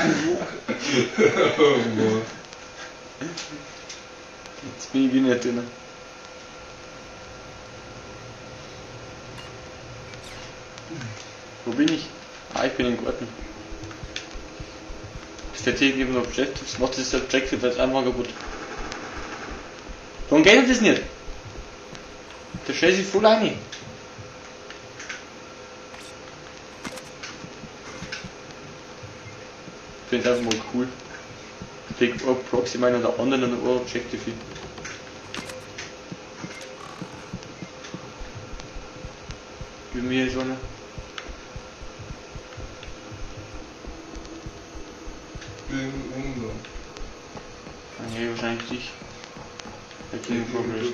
Oh Mann. Jetzt bin ich wieder nicht drin. Wo bin ich? Ah, ich bin im Garten. Ist der Tier eben noch beschäftigt? Macht das Objective jetzt einfach kaputt. Warum geht das nicht? Der stellt sich voll ein. Ich finde es einfach mal cool. Ich krieg auch Proxy meinen oder anderen und auch Objective hin. Wie mir so eine. Bin Ungarn. Nee, wahrscheinlich dich. Der King Progress.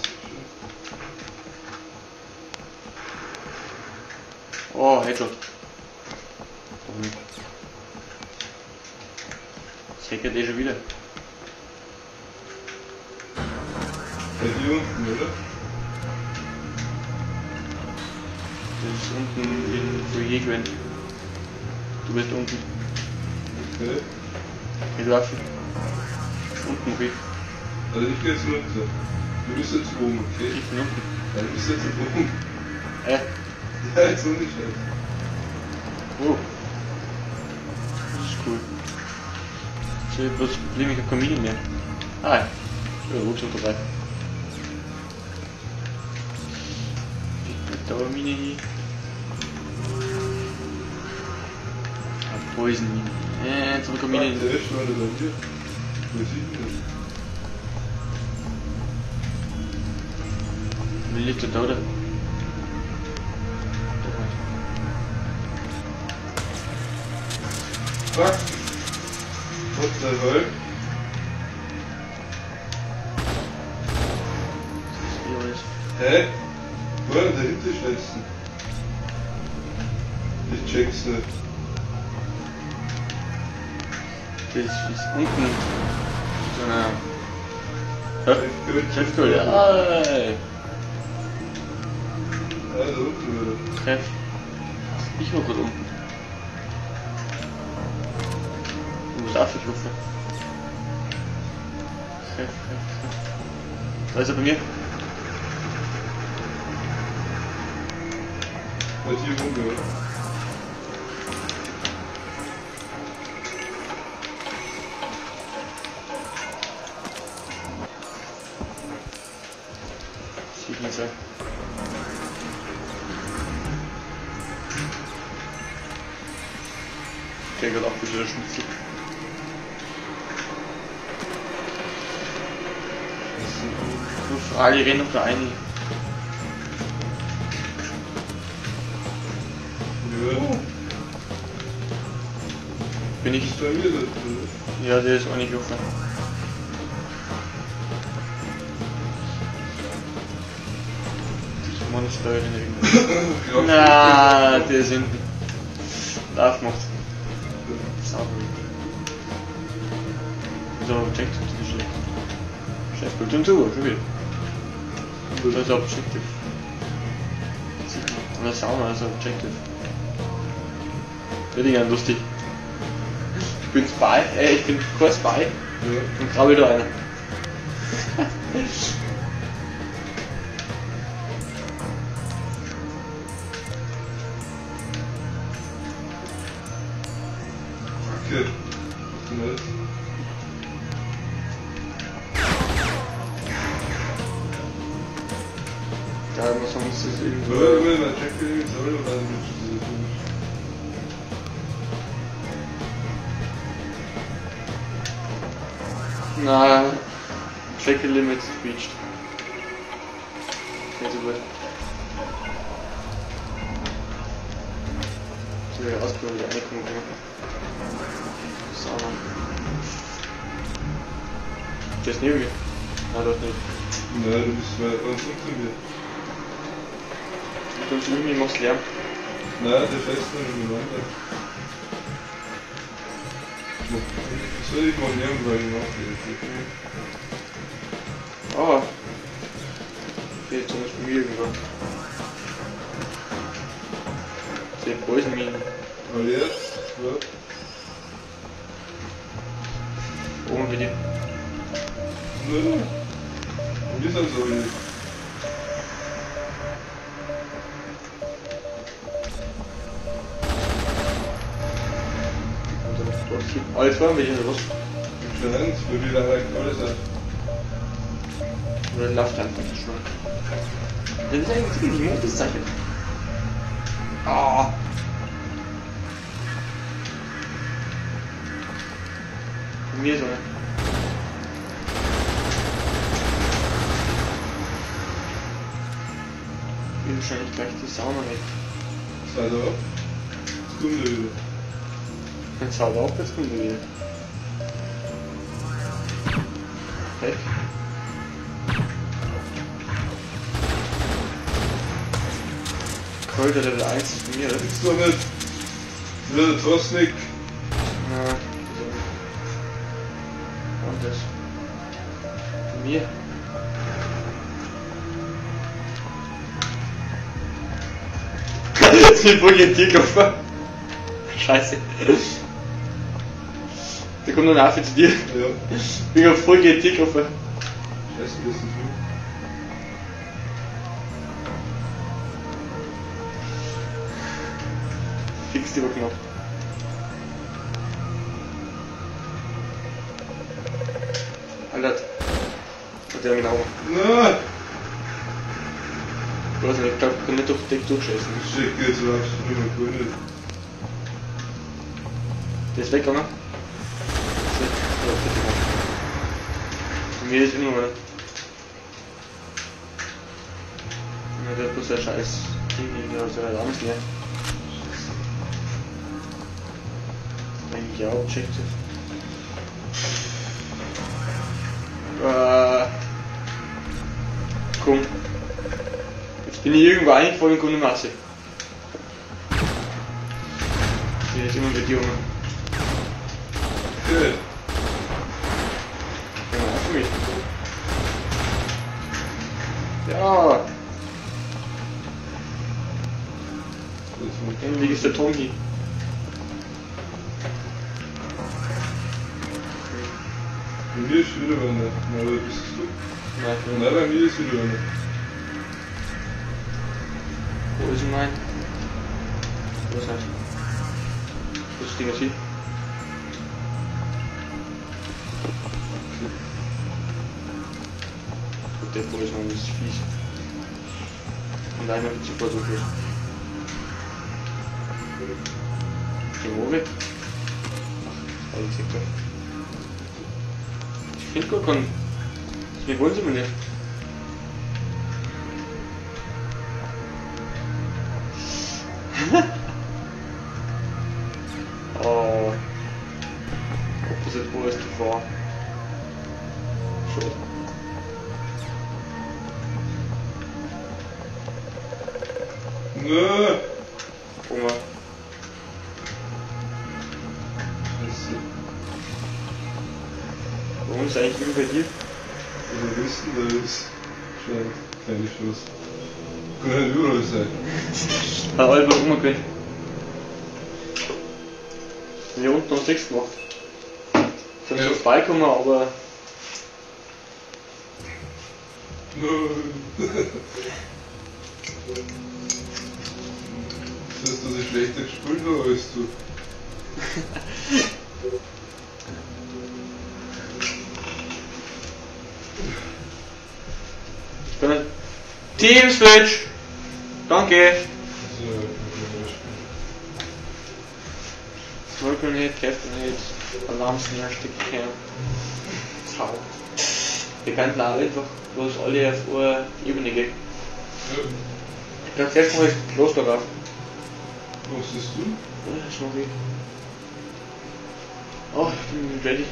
Oh, Headshot. Warum nicht? Das hackert eh schon wieder. Bei dir unten, oder? Das ist unten in Foyer gewesen. Du bist unten. Okay. Hey, du Affe. Unten weg. Also ich geh jetzt runter. Du bist jetzt oben, okay? Ich bin unten. Ja, du bist jetzt oben. Ja, Ja, jetzt unten schon. oh. Das ist cool. So, bloß das Problem, ich hab keine Mine mehr. Ah, ja. Ja, Rucksack dabei. Ich da eine Mine hin. Ah, Poison-Mine. Jetzt hab ich keine Mine hin. Der ist mal bei dir. Wo sieht denn das? Wie liegt der da, oder? Fuck! What the hell? Hä? Wo war denn dahinter schlechtsten? Ich check's nicht. Das ist unten so eine Chefkohl, ja. Ah, da unten wieder. Treff. Ich war gerade unten. Du musst aufgerufen. Treff. Da ist er bei mir. Bei dir rum, oder? Sieht nicht so. Der geht auch wieder Schnitzel. Nur Frage, renn noch da ein. Ja. Bin ich. Ist bei mir das, oder? Ja, der ist auch nicht offen. Ich Monster in irgendwo. Na, der ist hinten. Lauf macht. Sauber. So, Objective, das ist schlecht. Chef, gut und zu, schon wieder. Das ist Objective. Und das Sauna, also Objective. Wird ja lustig. Ich bin Spy, ich bin kein Spy. Ja. Und grau wieder einer. Okay. Nice. Da muss man das irgendwo. Mal check den selber rein mit. Na, Check Limits reached. Okay, so gut. So, ja, ausprobieren, wie eine Kommune machen. Sauna. Der ist neben mir. Nein, dort nicht. Nein, du bist weit ganz unter mir. Du kommst irgendwie, machst Lärm. Nein, der fährst noch miteinander. Was soll ich mal lernen, weil ich mache? Oh. Okay, zum Beispiel mir irgendwann. Sehr Poison Minen. Aber jetzt, was? Oben bin ich. Nö. Und wir sind so wie. Oh, jetzt waren wir hier los. Interessant, wie viel erreicht alles hat. Oder läuft einfach schon. Das ist eigentlich ziemlich gutes Zeichen. Ah! Von mir so. Wie wahrscheinlich gleich die Sauna weg. Das war so. Das kommt wieder. Jetzt haut auf, jetzt kommt er wieder. Weg. Kräuter Level 1 ist von mir, oder? Gibt's doch nicht. Wieder der Trostnik. Ja, so. Und das. Von mir. Das ist voll GT-Koffer. Scheiße. Da kommt noch eine Affe zu dir. Ja. Ich bin auf voll GT-Koffer. Scheiße, das ist viel. Fix die Rücken ab. Alter. Und der genau. Na! Ich weiß nicht, ich glaube, ich kann nicht durch den Deck durchschießen. Ich schicke jetzt so absolut nicht mehr grün. Der ist weggegangen. Das ist ja, bitte mal. Von mir ist immer mal. Ja, der hat bloß ein scheiß Ding, der hat so eine Angst mehr. Eigentlich auch checkt. Komm. Jetzt bin ich irgendwo eingefallen und komme nicht mehr raus. Ich bin jetzt immer mit dir um. Okay. Ja, für mich. Ja, endlich ist der Tom hier. Bei mir ist wieder einer. Na, oder bist du? Nein, Nein, bei mir ist wieder einer. wo ist mein? Wo ist das? Wo ist das Ding jetzt hier? Gut, der Polismann ist fies. Und einer wird super so viel. Die Mobe? Ach, alles egal. Ich finde gar keinen. Wie wollen sie mir nicht? Oh. Opposite Boys to far. Schade. Nö! Hunger. Scheiße. Warum ist eigentlich immer bei dir? Also wissen, da ist schon ein kleiner Schuss. Kann ja nicht überall sein. Hat einfach umgekehrt. Hier unten noch 6 gemacht. Sind Ja. schon vorbeikommen, aber. Das heißt, dass ich schlechter gespielt habe als du. Team Switch! Danke! Also, Smoke Grenade, Gas Grenade, Alarmsnare, Stickcam. Zau. Wir könnten auch einfach bloß alle auf eine Ebene gehen. ja. Ich glaube, zuerst mal ist los darauf. Was ist du? Ja, das mach ich. Oh, ich bin ready.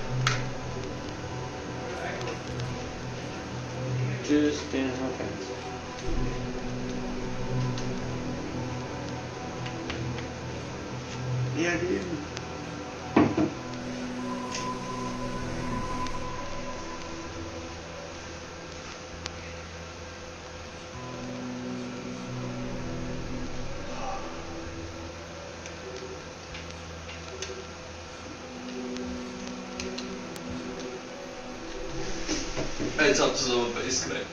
Just in my pants. Ja, eben. Heads up, to zo'n beest krijgen.